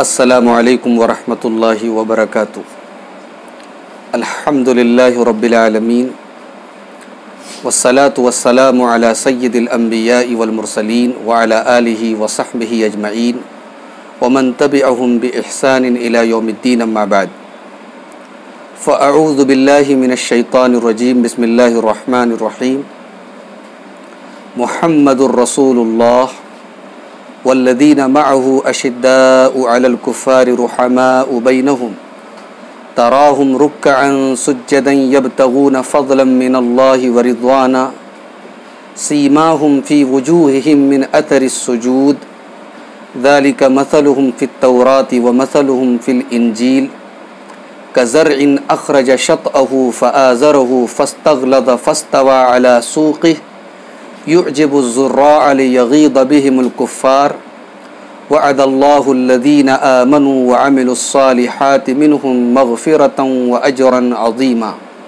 السلام علیکم ورحمۃ اللہ وبرکاتہ۔ الحمد للہ رب العالمین والصلاة والسلام علی سید الانبیاء والمرسلین وعلی آلہ وصحبہ اجمعین ومن تبعہم بإحسان الی یوم الدین، اما بعد فاعوذ باللہ من الشیطان الرجیم، بسم اللہ الرحمن الرحیم۔ محمد الرسول اللہ والذین معه اشداء علی الکفار رحماء بینہم تراہم رکعا سجدا یبتغون فضلا من اللہ ورضوانا سیماہم فی وجوہہم من اثر السجود ذلک مثلہم فی التوراۃ ومثلہم فی الانجیل کزرع اخرج شطأہ فآزرہ فاستغلظ فاستوى علی سوقہ يعجب الزراع ليغيظ بهم الكفار وعد الله الذين آمنوا وعملوا الصالحات منهم مغفرة وأجرا عظيما۔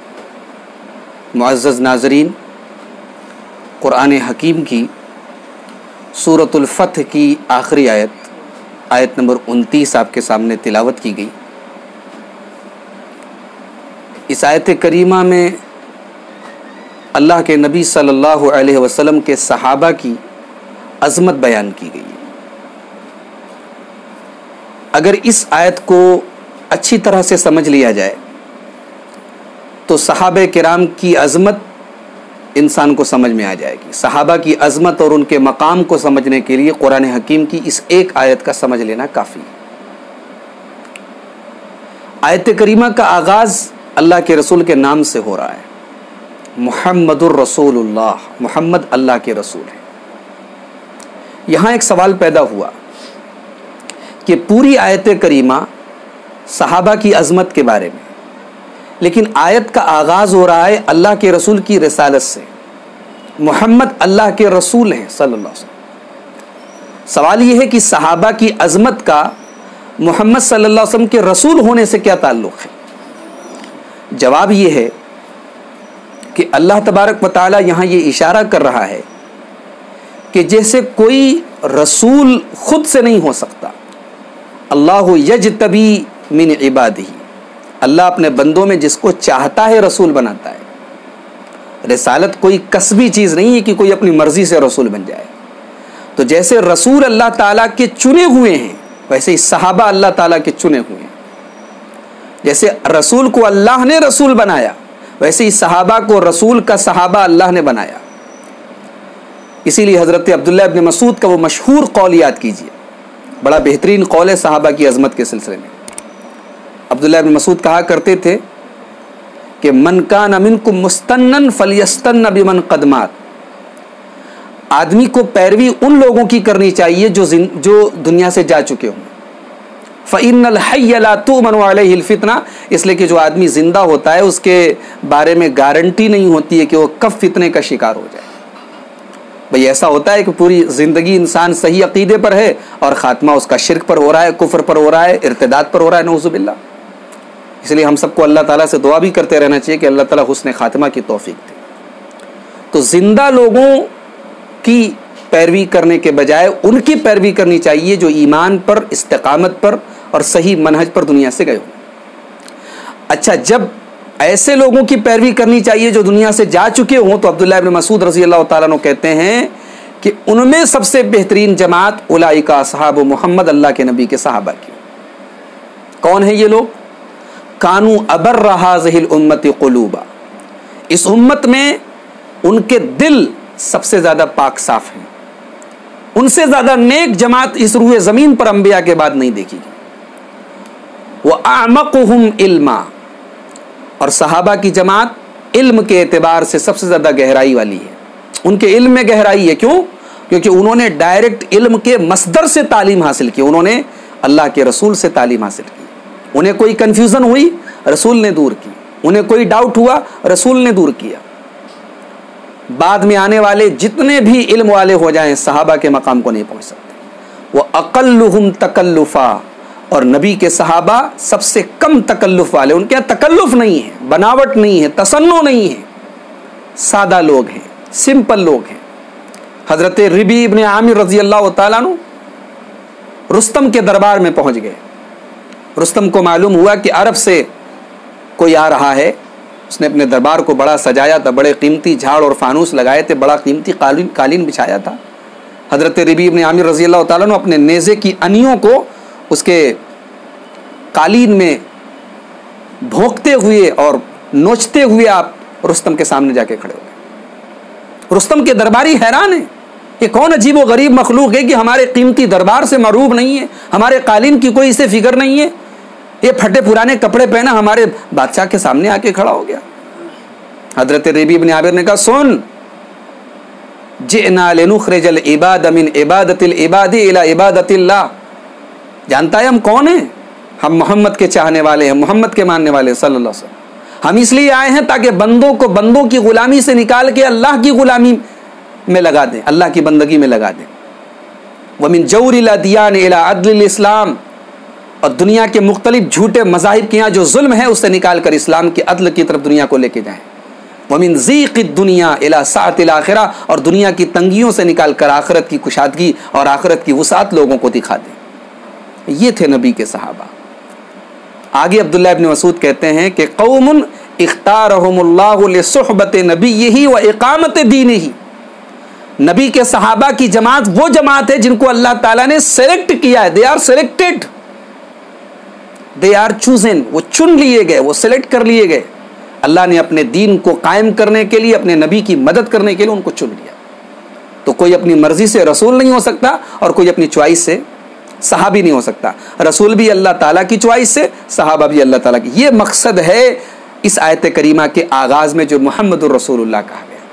معزز ناظرین، قرآن حکیم کی سورۃ الفتح کی آخری آیت نمبر 29 آپ کے سامنے تلاوت کی گئی۔ اس آیت کریمہ میں اللہ کے نبی صلی اللہ علیہ وسلم کے صحابہ کی عظمت بیان کی گئی ہے۔ اگر اس آیت کو اچھی طرح سے سمجھ لیا جائے تو صحابہ کرام کی عظمت انسان کو سمجھ میں آ جائے گی۔ صحابہ کی عظمت اور ان کے مقام کو سمجھنے کے لیے قرآن حکیم کی اس ایک آیت کا سمجھ لینا کافی ہے۔ آیت کریمہ کا آغاز اللہ کے رسول کے نام سے ہو رہا ہے۔ محمد الرسول اللہ، محمد اللہ کے رسول ہیں۔ یہاں ایک سوال پیدا ہوا کہ پوری آیت کریمہ صحابہ کی عظمت کے بارے میں، لیکن آیت کا آغاز ہو رہا ہے اللہ کے رسول کی رسالت سے۔ محمد اللہ کے رسول ہیں صلی اللہ علیہ وسلم۔ سوال یہ ہے کہ صحابہ کی عظمت کا محمد صلی اللہ علیہ وسلم کے رسول ہونے سے کیا تعلق ہے؟ جواب یہ ہے کہ اللہ تبارک و تعالی یہاں یہ اشارہ کر رہا ہے کہ جیسے کوئی رسول خود سے نہیں ہو سکتا، اللہ یجتبی من عبادہ، اللہ اپنے بندوں میں جس کو چاہتا ہے رسول بناتا ہے۔ رسالت کوئی کسبی چیز نہیں ہے کہ کوئی اپنی مرضی سے رسول بن جائے۔ تو جیسے رسول اللہ تعالیٰ کے چنے ہوئے ہیں، ویسے ہی صحابہ اللہ تعالیٰ کے چنے ہوئے ہیں۔ جیسے رسول کو اللہ نے رسول بنایا، ویسے ہی صحابہ کو رسول کا صحابہ اللہ نے بنایا۔ اسی لیے حضرت عبداللہ ابن مسعود کا وہ مشہور قول یاد کیجیے، بڑا بہترین قول ہے صحابہ کی عظمت کے سلسلے میں۔ عبداللہ ابن مسعود کہا کرتے تھے کہ من کان منکم مستنن فلیستن بمن قد مات، آدمی کو پیروی ان لوگوں کی کرنی چاہیے جو دنیا سے جا چکے ہوں۔ فَإِنَّ الْحَيَّ لَا تُؤْمَنُ عَلَيْهِ الْفِتْنَةُ، اس لیے کہ جو آدمی زندہ ہوتا ہے اس کے بارے میں گارنٹی نہیں ہوتی ہے کہ وہ کب فتنے کا شکار ہو جائے۔ بھئی ایسا ہوتا ہے کہ پوری زندگی انسان صحیح عقیدے پر ہے اور خاتمہ اس کا شرک پر ہو رہا ہے، کفر پر ہو رہا ہے، ارتداد پر ہو رہا ہے، نعوذ باللہ۔ اس لیے ہم سب کو اللہ تعالیٰ سے دعا بھی کرتے رہنا چاہیے کہ اللہ تعالیٰ حسن خاتمہ کی توفیق دے۔ تو زندہ لوگوں کی پیروی کرنے کے بجائے ان کی پیروی کرنی چاہیے جو ایمان پر، استقامت پر اور صحیح منہج پر دنیا سے گئے ہوں۔ اچھا، جب ایسے لوگوں کی پیروی کرنی چاہیے جو دنیا سے جا چکے ہوں، تو عبداللہ ابن مسعود رضی اللہ تعالیٰ عنہ کہتے ہیں کہ ان میں سب سے بہترین جماعت اولئک اصحاب محمد، اللہ کے نبی کے صحابہ کی۔ کون ہیں یہ لوگ؟ کانوا ابر ھذہ الامۃ قلوبا، اس امت میں ان کے دل سب سے زیادہ پاک صاف ہیں۔ ان سے زیادہ نیک جماعت اس روح زمین پر انبیاء کے بعد نہیں دیکھی گئی۔ وَأَعْمَقُهُمْ عِلْمًا، اور صحابہ کی جماعت علم کے اعتبار سے سب سے زیادہ گہرائی والی ہے۔ ان کے علم میں گہرائی ہے، کیوں؟ کیونکہ انہوں نے ڈائریکٹ علم کے مصدر سے تعلیم حاصل کی، انہوں نے اللہ کے رسول سے تعلیم حاصل کی۔ انہیں کوئی کنفیوژن ہوئی، رسول نے دور کی۔ انہیں کوئی ڈاؤٹ ہوا، رسول نے دور کیا۔ بعد میں آنے والے جتنے بھی علم والے ہو جائیں صحابہ کے مقام کو نہیں پہنچ سکتے۔ وَأَقَلُّهُمْ تَكَلُّفًا، اور نبی کے صحابہ سب سے کم تکلف والے، ان کے یہاں تکلف نہیں ہے، بناوٹ نہیں ہے، تصنع نہیں ہے، سادہ لوگ ہیں، سمپل لوگ ہیں۔ حضرت ربی ابن عامر رضی اللہ تعالیٰ عنہ رستم کے دربار میں پہنچ گئے. رستم کو معلوم ہوا کہ عرب سے کوئی آ رہا ہے. اس نے اپنے دربار کو بڑا سجایا تھا, بڑے قیمتی جھاڑ اور فانوس لگائے تھے, بڑا قیمتی قالین بچھایا تھا. حضرت ربیع بن عامر رضی اللہ تعالیٰ نے اپنے نیزے کی انیوں کو اس کے قالین میں بھونکتے ہوئے اور نوچتے ہوئے آپ رستم کے سامنے جا کے کھڑے ہو گئے. رستم کے درباری حیران ہیں, یہ کون عجیب و غریب مخلوق ہے کہ ہمارے قیمتی دربار سے معروف نہیں ہے, ہمارے قالین کی کوئی اسے فکر نہیں ہے, یہ پھٹے پرانے کپڑے پہنا ہمارے بادشاہ کے سامنے آ کے کھڑا ہو گیا. حضرت ربیع بن عامر نے کہا سن, جئنا لنخرج العباد من عبادت العباد الى عبادت اللہ. جانتا ہے ہم کون ہیں؟ ہم محمد کے چاہنے والے ہیں, محمد کے ماننے والے ہیں صلی اللہ علیہ وسلم. ہم اس لیے آئے ہیں تاکہ بندوں کو بندوں کی غلامی سے نکال کے اللہ کی غلامی میں لگا دیں, اللہ کی بندگی میں لگا دیں. ومن جور الادیان الى عدل الاسلام, اور دنیا کے مختلف جھوٹے مذاہب کے یہاں جو ظلم ہے اس سے نکال کر اسلام کی عدل کی طرف دنیا کو لے کے جائیں. ومن ضیق الدنیا الى سعۃ الاخرہ, اور دنیا کی تنگیوں سے نکال کر آخرت کی کشادگی اور آخرت کی وسعت لوگوں کو دکھا دیں. یہ تھے نبی کے صحابہ. آگے عبداللہ ابن مسعود کہتے ہیں کہ قوم اختارہم اللہ لصحبت نبیہ و اقامت دینہ. نبی کے صحابہ کی جماعت وہ جماعت ہے جن کو اللہ تعالیٰ نے سلیکٹ کیا ہے. They are selected, they are chosen, وہ چن لیے گئے, وہ سلیکٹ کر لیے گئے. اللہ نے اپنے دین کو قائم کرنے کے لیے, اپنے نبی کی مدد کرنے کے لیے ان کو چن لیا. تو کوئی اپنی مرضی سے رسول نہیں ہو سکتا اور کوئی اپنی چوائس سے صحابی نہیں ہو سکتا. رسول بھی اللہ تعالیٰ کی چوائس سے, صحابہ بھی اللہ تعالیٰ کی. یہ مقصد ہے اس آیت کریمہ کے آغاز میں جو محمد الرسول اللہ کہا گیا.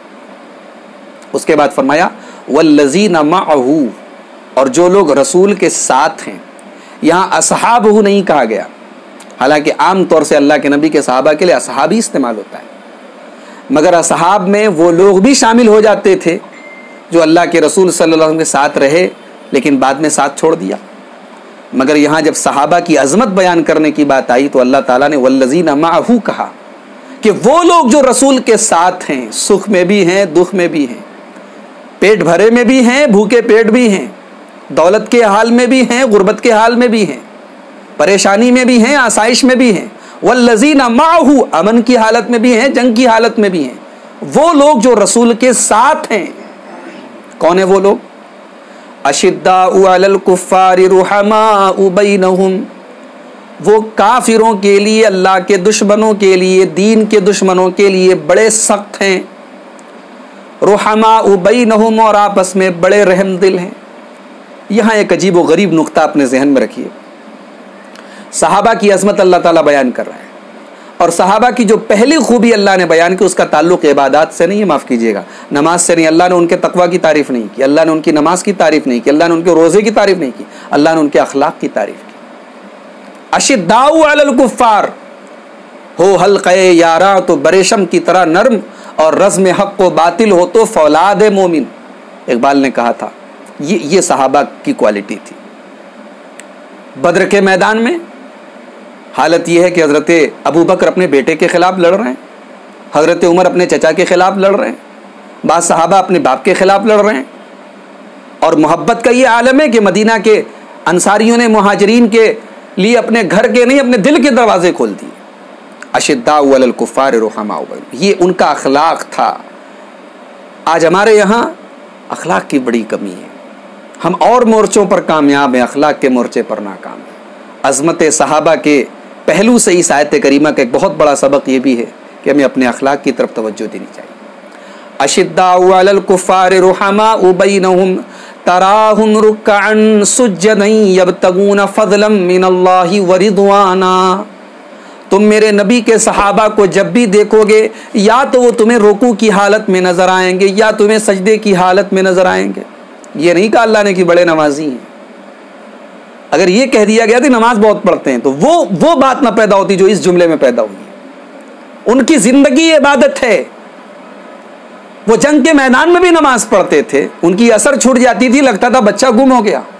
اس کے بعد فرمایا والذین معہ, اور جو لوگ رسول کے ساتھ ہیں. یہاں اصحابہ نہیں کہا گیا, حالانکہ عام طور سے اللہ کے نبی کے صحابہ کے لیے اصحابی استعمال ہوتا ہے, مگر اصحاب میں وہ لوگ بھی شامل ہو جاتے تھے جو اللہ کے رسول صلی اللہ علیہ وسلم کے ساتھ رہے لیکن بعد میں ساتھ چھوڑ دیا. مگر یہاں جب صحابہ کی عظمت بیان کرنے کی بات آئی تو اللہ تعالیٰ نے والذین معہ کہا کہ وہ لوگ جو رسول کے ساتھ ہیں, سکھ میں بھی ہیں, دکھ میں بھی ہیں, پیٹ بھرے میں بھی ہیں, بھوکے پیٹ بھی ہیں, دولت کے حال میں بھی ہیں, غربت کے حال میں بھی ہیں, پریشانی میں بھی ہیں, آسائش میں بھی ہیں. والذین معہ, امن کی حالت میں بھی ہیں, جنگ کی حالت میں بھی ہیں. وہ لوگ جو رسول کے ساتھ ہیں. کون ہیں وہ لوگ؟ اشداء علی الکفار رحماء بینہم, وہ کافروں کے لیے, اللہ کے دشمنوں کے لیے, دین کے دشمنوں کے لیے بڑے سخت ہیں. رحماء بینہم, اور آپس میں بڑے رحم دل ہیں. یہاں ایک عجیب و غریب نقطہ اپنے ذہن میں رکھیے. صحابہ کی عظمت اللہ تعالیٰ بیان کر رہا ہے, اور صحابہ کی جو پہلی خوبی اللہ نے بیان کی اس کا تعلق عبادات سے نہیں ہے, معاف کیجیے گا, نماز سے نہیں. اللہ نے ان کے تقویٰ کی تعریف نہیں کی, اللہ نے ان کی نماز کی تعریف نہیں کی, اللہ نے ان کے روزے کی تعریف نہیں کی, اللہ نے ان کے اخلاق کی تعریف کی. اشداء علی الکفار, ہو حلقہ یاراں تو بریشم کی طرح نرم, اور رزم حق و باطل ہو تو فولاد مومن. اقبال نے کہا تھا یہ صحابہ کی کوالٹی تھی. بدر کے میدان میں حالت یہ ہے کہ حضرت ابو بکر اپنے بیٹے کے خلاف لڑ رہے ہیں, حضرت عمر اپنے چچا کے خلاف لڑ رہے ہیں, بعض صحابہ اپنے باپ کے خلاف لڑ رہے ہیں. اور محبت کا یہ عالم ہے کہ مدینہ کے انصاریوں نے مہاجرین کے لیے اپنے گھر کے نہیں اپنے دل کے دروازے کھول دیے. اشداء علی الکفار رحماء بینہم, یہ ان کا اخلاق تھا. آج ہمارے یہاں اخلاق کی بڑی کمی ہے. ہم اور مورچوں پر کامیاب ہیں, اخلاق کے مورچے پر ناکام ہیں. عظمت صحابہ کے پہلو سے اس آیت کریمہ کا ایک بہت بڑا سبق یہ بھی ہے کہ ہمیں اپنے اخلاق کی طرف توجہ دینی چاہیے. اشداء علی الکفار رحماء بینہم تراہم رکعا سجدا یبتغون فضلا من اللہ ورضوانا. تم میرے نبی کے صحابہ کو جب بھی دیکھو گے یا تو وہ تمہیں رکوع کی حالت میں نظر آئیں گے یا تمہیں سجدے کی حالت میں نظر آئیں گے. یہ نہیں کہا اللہ نے کہ بڑے نمازی ہیں. اگر یہ کہہ دیا گیا کہ نماز بہت پڑھتے ہیں تو وہ بات نہ پیدا ہوتی جو اس جملے میں پیدا ہوئی. ان کی زندگی عبادت ہے. وہ جنگ کے میدان میں بھی نماز پڑھتے تھے, ان کی اثر چھوٹ جاتی تھی, لگتا تھا بچہ گم ہو گیا.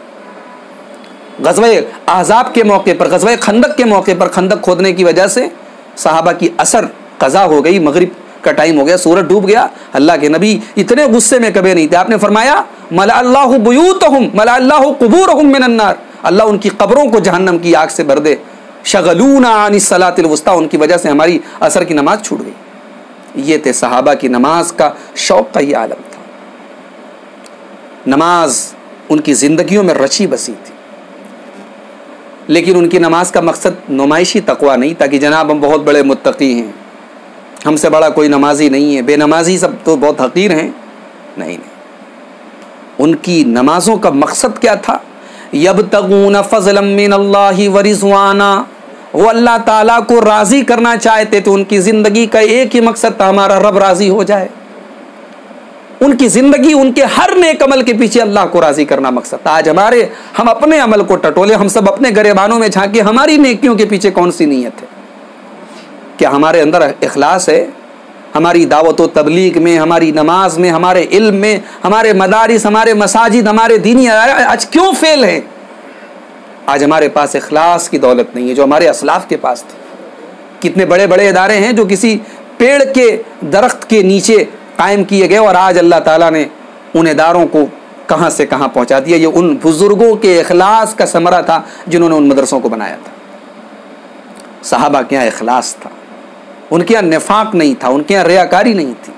غزوہ احزاب کے موقع پر, غزوہ خندق کے موقع پر خندق کھودنے کی وجہ سے صحابہ کی اثر قضا ہو گئی, مغرب کا ٹائم ہو گیا, سورج ڈوب گیا. اللہ کے نبی اتنے غصے میں کبھی نہیں تھے. آپ نے فرمایا ملأ اللہ بیوتہم ملأ اللہ قبورہم من النار, اللہ ان کی قبروں کو جہنم کی آگ سے بھر دے. شغلونا عن الصلاۃ الوسطیٰ، ان کی وجہ سے ہماری عصر کی نماز چھوٹ گئی. یہ تھے صحابہ کی نماز کا شوق کا یہ عالم تھا. نماز ان کی زندگیوں میں رچی بسی تھی، لیکن ان کی نماز کا مقصد نمائشی تقویٰ نہیں تھا کہ جناب ہم بہت بڑے متقی ہیں، ہم سے بڑا کوئی نمازی نہیں ہے، بے نمازی سب تو بہت حقیر ہیں. نہیں، ان کی نمازوں کا مقصد کیا تھا؟ یبتغون فضلا من اللہ ورضوانا، وہ اللہ تعالیٰ کو راضی کرنا چاہتے تھے. ان کی زندگی کا ایک ہی مقصد تھا، ہمارا رب راضی ہو جائے. ان کی زندگی، ان کے ہر نیک عمل کے پیچھے اللہ کو راضی کرنا مقصد تھا. آج ہم اپنے عمل کو ٹٹولے، ہم سب اپنے گریبانوں میں جھانکے ہماری نیکیوں کے پیچھے کون سی نیت ہے؟ کیا ہمارے اندر اخلاص ہے؟ ہماری دعوت و تبلیغ میں، ہماری نماز میں، ہمارے علم میں، ہمارے مدارس، ہمارے مساجد، ہمارے دینی آج کیوں فیل ہیں؟ آج ہمارے پاس اخلاص کی دولت نہیں ہے جو ہمارے اسلاف کے پاس تھی. کتنے بڑے بڑے ادارے ہیں جو کسی پیڑ کے درخت کے نیچے قائم کیے گئے، اور آج اللہ تعالیٰ نے ان اداروں کو کہاں سے کہاں پہنچا دیا. یہ ان بزرگوں کے اخلاص کا ثمرہ تھا جنہوں نے ان مدرسوں کو بنایا تھا. صحابہ کے یہاں اخلاص تھا، ان کے یہاں نفاق نہیں تھا، ان کے یہاں ریاکاری نہیں تھی.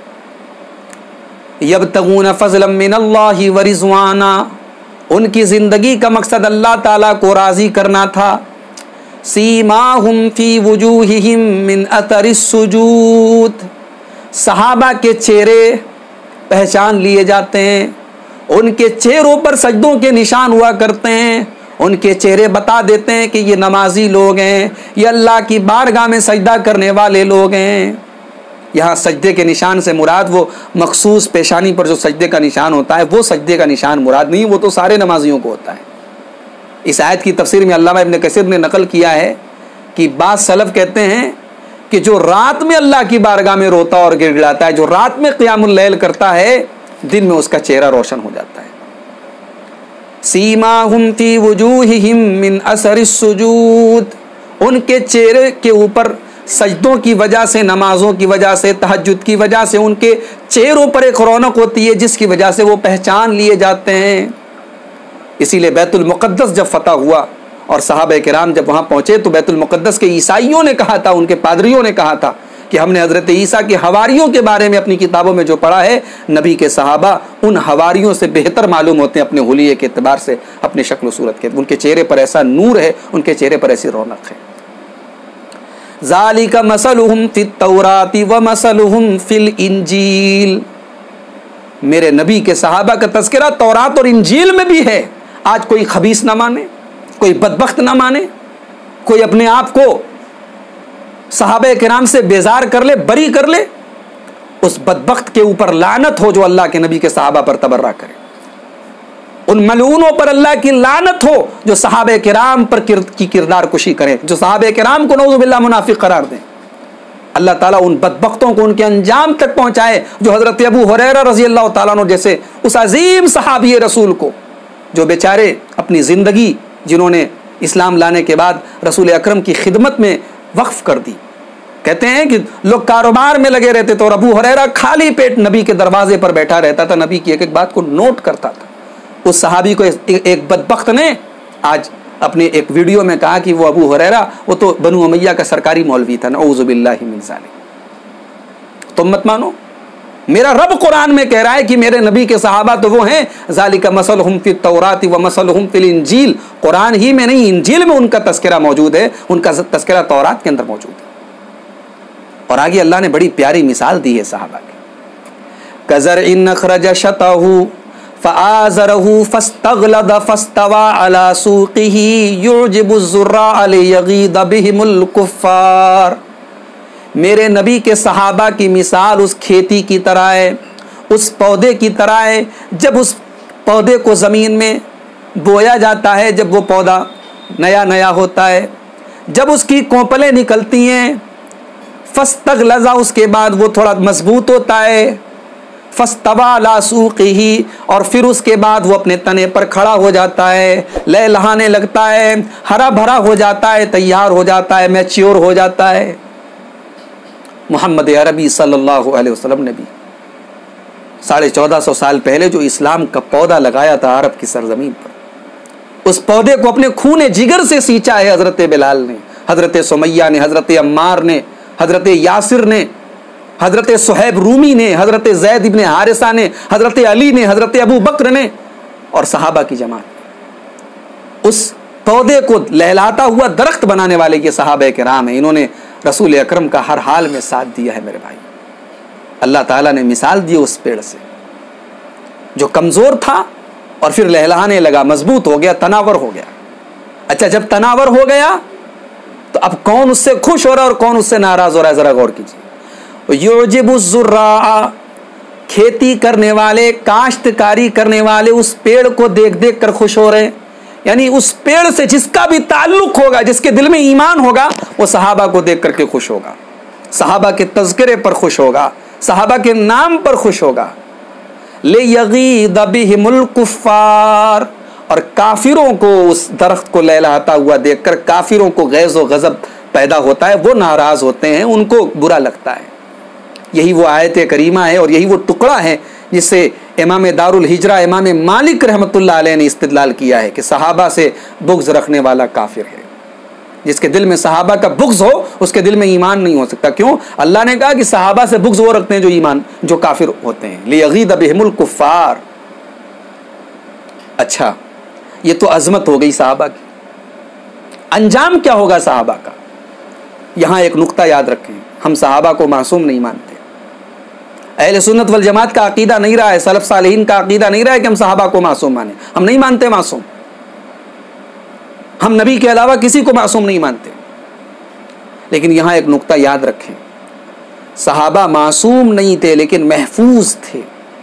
یبتغون فضلا من اللہ ورضوانا، ان کی زندگی کا مقصد اللہ تعالیٰ کو راضی کرنا تھا. سیماہم فی وجوہہم من اثر السجود، صحابہ کے چہرے پہچان لیے جاتے ہیں، ان کے چہروں پر سجدوں کے نشان ہوا کرتے ہیں. ان کے چہرے بتا دیتے ہیں کہ یہ نمازی لوگ ہیں، یہ اللہ کی بارگاہ میں سجدہ کرنے والے لوگ ہیں. یہاں سجدے کے نشان سے مراد وہ مخصوص پیشانی پر جو سجدے کا نشان ہوتا ہے وہ سجدے کا نشان مراد نہیں، وہ تو سارے نمازیوں کو ہوتا ہے. اس آیت کی تفسیر میں علامہ ابن کثیر نے نقل کیا ہے کہ بعض سلف کہتے ہیں کہ جو رات میں اللہ کی بارگاہ میں روتا اور گر گڑاتا ہے، جو رات میں قیام اللیل کرتا ہے، دن میں اس کا چہرہ روشن ہو جاتا ہے. سیماہم فی وجوہہم من اثر السجود، ان کے چہرے کے اوپر سجدوں کی وجہ سے، نمازوں کی وجہ سے، تہجد کی وجہ سے ان کے چہروں پر ایک رونق ہوتی ہے جس کی وجہ سے وہ پہچان لیے جاتے ہیں. اسی لیے بیت المقدس جب فتح ہوا اور صحابہ کرام جب وہاں پہنچے تو بیت المقدس کے عیسائیوں نے کہا تھا، ان کے پادریوں نے کہا تھا کہ ہم نے حضرت عیسیٰ کے حواریوں کے بارے میں اپنی کتابوں میں جو پڑھا ہے، نبی کے صحابہ ان حواریوں سے بہتر معلوم ہوتے ہیں اپنے حلیے کے اعتبار سے، اپنے شکل و صورت کے. ان کے چہرے پر ایسا نور ہے، ان کے چہرے پر ایسی رونق ہے. ذالک مثلہم فی التوراۃ ومثلہم فی الانجیل، میرے نبی کے صحابہ کا تذکرہ تورات اور انجیل میں بھی ہے. آج کوئی خبیث نہ مانے، کوئی بدبخت نہ مانے، کوئی اپنے آپ کو صحابہ کرام سے بیزار کر لے، بری کر لے، اس بدبخت کے اوپر لعنت ہو جو اللہ کے نبی کے صحابہ پر تبرہ کرے. ان ملعونوں پر اللہ کی لعنت ہو جو صحابہ کرام پر کی کردار کشی کریں، جو صحابہ کرام کو نعوذ باللہ منافق قرار دیں. اللہ تعالیٰ ان بدبختوں کو ان کے انجام تک پہنچائے جو حضرت ابو ہریرہ رضی اللہ تعالیٰ عنہ جیسے اس عظیم صحابی رسول کو، جو بیچارے اپنی زندگی جنہوں نے اسلام لانے کے بعد رسول اکرم کی خدمت میں وقف کر دی. کہتے ہیں کہ لوگ کاروبار میں لگے رہتے تھے اور ابو ہریرہ خالی پیٹ نبی کے دروازے پر بیٹھا رہتا تھا، نبی کی ایک ایک بات کو نوٹ کرتا تھا. اس صحابی کو ایک بدبخت نے آج اپنے ایک ویڈیو میں کہا کہ وہ ابو ہریرہ وہ تو بنو امیہ کا سرکاری مولوی تھا. نعوذ باللہ من ذالک. تم مت مانو، میرا رب قرآن میں کہہ رہا ہے کہ میرے نبی کے صحابہ تو وہ ہیں ذالک مثلہم فی التوراۃ ومثلہم فی الانجیل. قرآن ہی میں نہیں، انجیل میں ان کا تذکرہ موجود ہے، ان کا تذکرہ تورات کے اندر موجود ہے. اور آگے اللہ نے بڑی پیاری مثال دی ہے صحابہ کی. کزرع اخرج شطہ فآزرہ فاستغلظ فاستوى على سوقه يعجب الزراع ليغيظ بهم الكفار. میرے نبی کے صحابہ کی مثال اس کھیتی کی طرح ہے، اس پودے کی طرح ہے. جب اس پودے کو زمین میں بویا جاتا ہے، جب وہ پودا نیا نیا ہوتا ہے، جب اس کی کونپلیں نکلتی ہیں، فاستغلظ، اس کے بعد وہ تھوڑا مضبوط ہوتا ہے، فاستوى على سوقه، اور پھر اس کے بعد وہ اپنے تنے پر کھڑا ہو جاتا ہے، لہلہانے لگتا ہے، ہرا بھرا ہو جاتا ہے، تیار ہو جاتا ہے، میچیور ہو جاتا ہے. محمد عربی صلی اللہ علیہ وسلم نے بھی 1450 سال پہلے جو اسلام کا پودا لگایا تھا عرب کی سرزمین پر، اس پودے کو اپنے خون جگر سے سینچا ہے حضرت بلال نے، حضرت سمیہ نے، حضرت عمار نے، حضرت یاسر نے، حضرت صہیب رومی نے، حضرت زید ابن حارثہ نے، حضرت علی نے، حضرت ابو بکر نے اور صحابہ کی جماعت۔ اس پودے کو لہلاتا ہوا درخت بنانے والے یہ صحابہ کرام ہیں، انہوں نے رسول اکرم کا ہر حال میں ساتھ دیا ہے میرے بھائی۔ اللہ تعالیٰ نے مثال دی اس پیڑ سے جو کمزور تھا اور پھر لہلانے لگا، مضبوط ہو گیا، تناور ہو گیا۔ اچھا جب تناور ہو گیا تو اب کون اس سے خوش ہو رہا ہے اور کون اس سے ناراض ہو رہا ہے، ذرا غور کیجیے۔ یعجب الزراع، کھیتی کرنے والے، کاشتکاری کرنے والے اس پیڑ کو دیکھ دیکھ کر خوش ہو رہے ہیں، یعنی اس پیڑ سے جس کا بھی تعلق ہوگا، جس کے دل میں ایمان ہوگا، وہ صحابہ کو دیکھ کر کے خوش ہوگا، صحابہ کے تذکرے پر خوش ہوگا، صحابہ کے نام پر خوش ہوگا۔ لِیَغِیظَ بِهِمُ الْکُفَّارُ، اور کافروں کو اس درخت کو لہلاتا ہوا دیکھ کر کافروں کو غیظ و غضب پیدا ہوتا ہے، وہ ناراض ہوتے ہیں، ان کو برا لگتا ہے۔ یہی وہ آیت کریمہ ہے اور یہی وہ ٹکڑا ہے جس سے امام دار الہجرہ امام مالک رحمۃ اللہ علیہ نے استدلال کیا ہے کہ صحابہ سے بغض رکھنے والا کافر ہے۔ جس کے دل میں صحابہ کا بغض ہو اس کے دل میں ایمان نہیں ہو سکتا۔ کیوں؟ اللہ نے کہا کہ صحابہ سے بغض وہ رکھتے ہیں جو کافر ہوتے ہیں۔ لِیَغِیظَ بِهِمُ الْکُفَّارُ۔ اچھا یہ تو عظمت ہو گئی صحابہ کی، انجام کیا ہوگا صحابہ کا؟ یہاں ایک نقطہ یاد رکھیں، ہم صحابہ کو معصوم نہیں مانتے، اہل سنت والجماعت کا عقیدہ نہیں رہا ہے، سلف صالحین کا عقیدہ نہیں رہا ہے کہ ہم صحابہ کو معصوم مانیں، ہم نہیں مانتے معصوم، ہم نبی کے علاوہ کسی کو معصوم نہیں مانتے۔ لیکن یہاں ایک نقطہ یاد رکھیں، صحابہ معصوم نہیں تھے لیکن محفوظ تھے،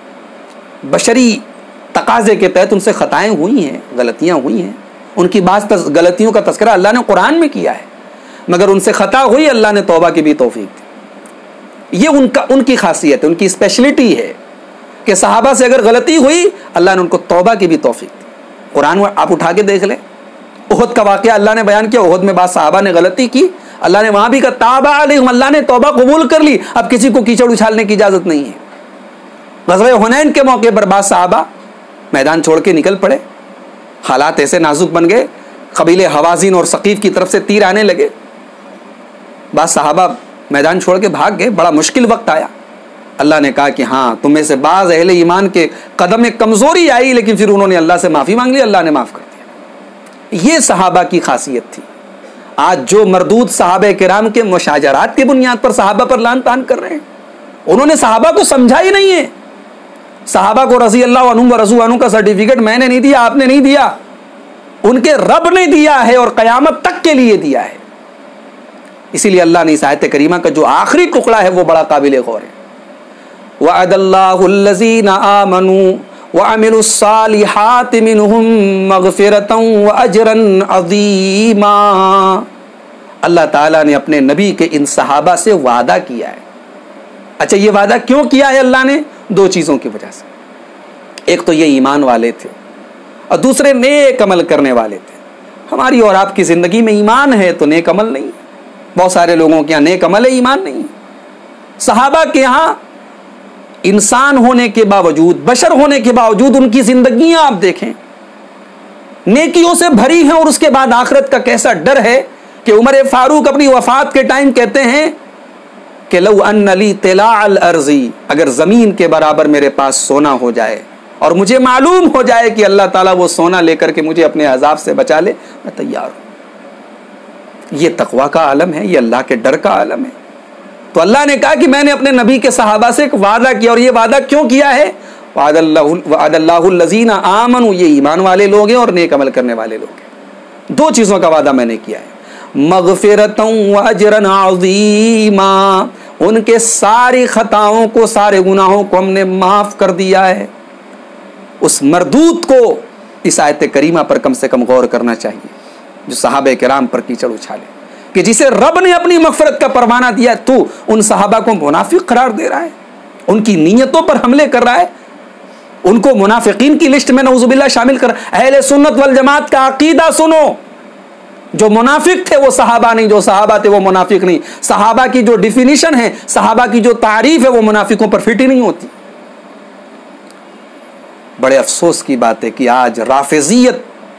بشری تقاضے کے تحت ان سے خطائیں ہوئی ہیں، غلطیاں ہوئی ہیں، ان کی بعض غلطیوں کا تذکرہ اللہ نے قرآن میں کیا ہے، مگر ان سے خطا ہوئی، اللہ نے توبہ کی بھی توفیق دی۔ یہ ان کی خاصیت ہے، ان کی اسپیشلٹی ہے کہ صحابہ سے اگر غلطی ہوئی اللہ نے ان کو توبہ کی بھی توفیق دی۔ قرآن آپ اٹھا کے دیکھ لیں، احد کا واقعہ اللہ نے بیان کیا، احد میں بعض صحابہ نے غلطی کی، اللہ نے وہاں بھی کہا تاب علیہم، اللہ نے توبہ قبول کر لی، اب کسی کو کیچڑ اچھالنے کی اجازت نہیں ہے۔ غزوہ حنین کے موقع پر بعض صحابہ میدان چھوڑ کے نکل پڑے، حالات ایسے نازک بن گئے، قبیلے حوازن اور ثقیف کی طرف سے تیر آنے لگے، بعض صحابہ میدان چھوڑ کے بھاگ گئے، بڑا مشکل وقت آیا، اللہ نے کہا کہ ہاں تم میں سے بعض اہل ایمان کے قدم میں کمزوری آئی، لیکن پھر انہوں نے اللہ سے معافی مانگ لی، اللہ نے معاف کر دیا۔ یہ صحابہ کی خاصیت تھی۔ آج جو مردود صحابہ کرام کے مشاجرات کی بنیاد پر صحابہ پر لعن طعن کر رہے ہیں، انہوں نے صحابہ کو سمجھا ہی نہیں ہے۔ صحابہ کو رضی اللہ عنہم و رضوا عنہ کا سرٹیفکیٹ میں نے نہیں دیا، آپ نے نہیں دیا، ان کے رب نے دیا ہے اور قیامت تک کے لیے دیا ہے۔ اسی لیے اللہ نے اس آیت کریمہ کا جو آخری ٹکڑا ہے وہ بڑا قابل غور ہے۔ وعد اللہ الذین آمنوا وعملوا الصالحات منہم مغفرۃ واجرا عظیما، اللہ تعالیٰ نے اپنے نبی کے ان صحابہ سے وعدہ کیا ہے۔ اچھا یہ وعدہ کیوں کیا ہے اللہ نے؟ دو چیزوں کی وجہ سے، ایک تو یہ ایمان والے تھے اور دوسرے نیک عمل کرنے والے تھے۔ ہماری اور آپ کی زندگی میں ایمان ہے تو نیک عمل نہیں، بہت سارے لوگوں کے یہاں نیک عمل ہے، ایمان نہیں۔ صحابہ کے یہاں انسان ہونے کے باوجود، بشر ہونے کے باوجود ان کی زندگیاں آپ دیکھیں نیکیوں سے بھری ہیں، اور اس کے بعد آخرت کا کیسا ڈر ہے کہ عمر فاروق اپنی وفات کے ٹائم کہتے ہیں کہ لو ان لی طلاع الارض، اگر زمین کے برابر میرے پاس سونا ہو جائے اور مجھے معلوم ہو جائے کہ اللہ تعالیٰ وہ سونا لے کر کے مجھے اپنے عذاب سے بچا لے، میں تیار ہوں۔ یہ تقویٰ کا عالم ہے، یہ اللہ کے ڈر کا عالم ہے۔ تو اللہ نے کہا کہ میں نے اپنے نبی کے صحابہ سے ایک وعدہ کیا، اور یہ وعدہ کیوں کیا ہے؟ وعد اللہ الذین آمنوا، یہ ایمان والے لوگ ہیں اور نیک عمل کرنے والے لوگ ہیں۔ دو چیزوں کا وعدہ میں نے کیا ہے، مغفرۃ واجرا عظیما، ان کے ساری خطاؤں کو، سارے گناہوں کو ہم نے معاف کر دیا ہے۔ اس مردود کو اس آیت کریمہ پر کم سے کم غور کرنا چاہیے جو صحابہ کرام پر کیچڑ اچھالے، کہ جسے رب نے اپنی مغفرت کا پروانہ دیا، تو ان صحابہ کو منافق قرار دے رہا ہے، ان کی نیتوں پر حملے کر رہا ہے، ان کو منافقین کی لسٹ میں نعوذ باللہ شامل کر۔ اہل سنت والجماعت کا عقیدہ سنو، جو منافق تھے وہ صحابہ نہیں، جو صحابہ تھے وہ منافق نہیں۔ صحابہ کی جو ڈیفینیشن ہے، صحابہ کی جو تعریف ہے، وہ منافقوں پر فٹ ہی نہیں ہوتی۔ بڑے افسوس کی بات ہے کہ آج رافضیت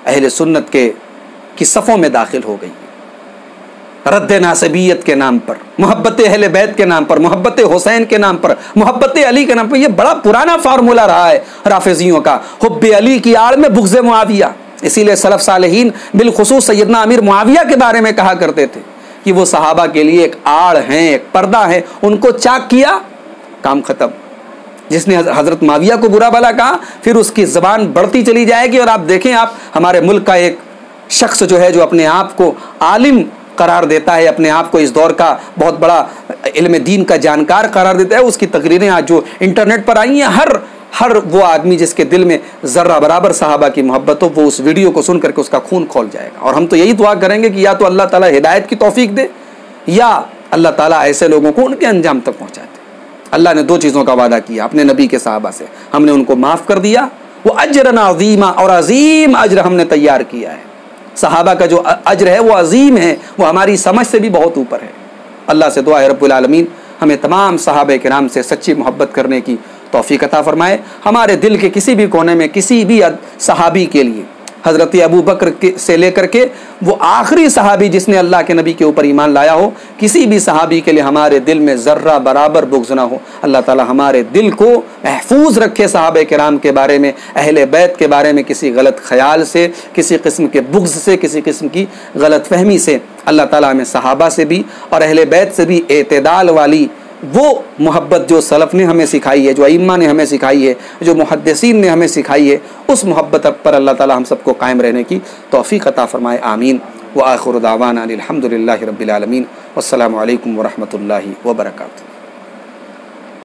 اہل سنت کی صفوں میں داخل ہو گئی ہے۔ رد ناسبیت کے نام پر، محبت اہل بیت کے نام پر، محبت حسین کے نام پر، محبت علی کے نام پر، یہ بڑا پرانا فارمولہ رہا ہے رافضیوں کا، حب علی کی آڑ میں بغض معاویہ۔ اسی لیے سلف صالحین بالخصوص سیدنا امیر معاویہ کے بارے میں کہا کرتے تھے کہ وہ صحابہ کے لیے ایک آڑ ہیں، ایک پردہ ہے، ان کو چاک کیا کام ختم۔ جس نے حضرت معاویہ کو برا بھلا کہا پھر اس کی زبان بڑھتی چلی جائے گی، اور آپ دیکھیں، آپ ہمارے ملک کا ایک شخص جو ہے جو اپنے آپ کو عالم قرار دیتا ہے، اپنے آپ کو اس دور کا بہت بڑا علم دین کا جانکار قرار دیتا ہے، اس کی تقریریں آج جو انٹرنیٹ پر آئی ہیں، ہر وہ آدمی جس کے دل میں ذرہ برابر صحابہ کی محبت ہو وہ اس ویڈیو کو سن کر کے اس کا خون کھول جائے گا۔ اور ہم تو یہی دعا کریں گے کہ یا تو اللہ تعالیٰ ہدایت کی توفیق دے، یا اللہ تعالیٰ ایسے لوگوں کو ان کے انجام تک پہنچا دے۔ اللہ نے 2 چیزوں کا وعدہ کیا اپنے نبی کے صحابہ سے، ہم نے ان کو معاف کر دیا، وہ اجرن عظیما، اور عظیم اجر ہم نے تیار کیا ہے۔ صحابہ کا جو اجر ہے وہ عظیم ہے، وہ ہماری سمجھ سے بھی بہت اوپر ہے۔ اللہ سے دعا ہے رب العالمین ہمیں تمام صحابہ کرام سے سچی محبت کرنے کی توفیق عطا فرمائے۔ ہمارے دل کے کسی بھی کونے میں کسی بھی صحابی کے لیے، حضرت ابو بکر سے لے کر کے وہ آخری صحابی جس نے اللہ کے نبی کے اوپر ایمان لایا ہو، کسی بھی صحابی کے لیے ہمارے دل میں ذرہ برابر بغض نہ ہو۔ اللہ تعالی ہمارے دل کو محفوظ رکھے صحابہ کرام کے بارے میں، اہل بیت کے بارے میں کسی غلط خیال سے، کسی قسم کے بغض سے، کسی قسم کی غلط فہمی سے۔ اللہ تعالی ہمیں صحابہ سے بھی اور اہل بیت سے بھی اعتدال والی وہ محبت جو سلف نے ہمیں سکھائی ہے، جو ائمہ نے ہمیں سکھائی ہے، جو محدثین نے ہمیں سکھائی ہے، اس محبت پر اللہ تعالی ہم سب کو قائم رہنے کی توفیق عطا فرمائے، آمین۔ وآخر دعوانا الحمد للہ رب العالمین، والسلام علیکم ورحمۃ اللہ وبرکاتہ۔